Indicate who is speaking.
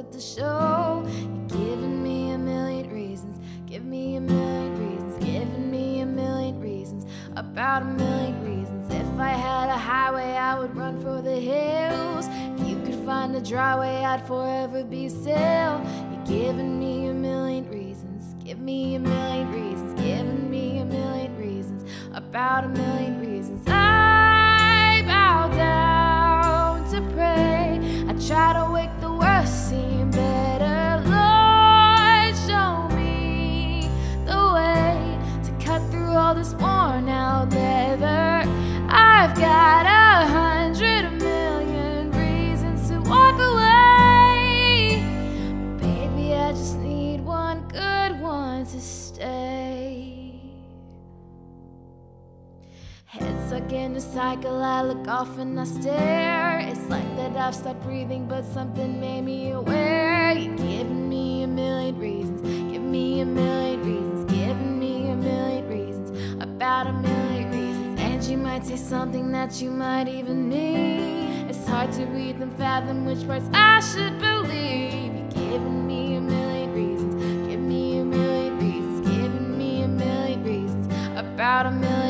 Speaker 1: with the show. You're giving me a million reasons, give me a million reasons, giving me a million reasons, about a million reasons. If I had a highway, I would run for the hills. If you could find a dry way, I'd forever be still. You're giving me a million reasons, give me a million reasons, giving me a million reasons, about a million reasons. I bow down to pray, I try to make the worst seem better. Lord, show me the way to cut through all this worn out leather. I've got 100 million reasons to walk away. Baby, I just need one good one to stay. Head stuck in a cycle, I look off and I stare. It's like that I've stopped breathing, but something made me aware. You're giving me a million reasons, give me a million reasons, giving me a million reasons, about a million reasons. And you might say something that you might even mean. It's hard to read and fathom which parts I should believe. You're giving me a million reasons, give me a million reasons, giving me a million reasons, about a million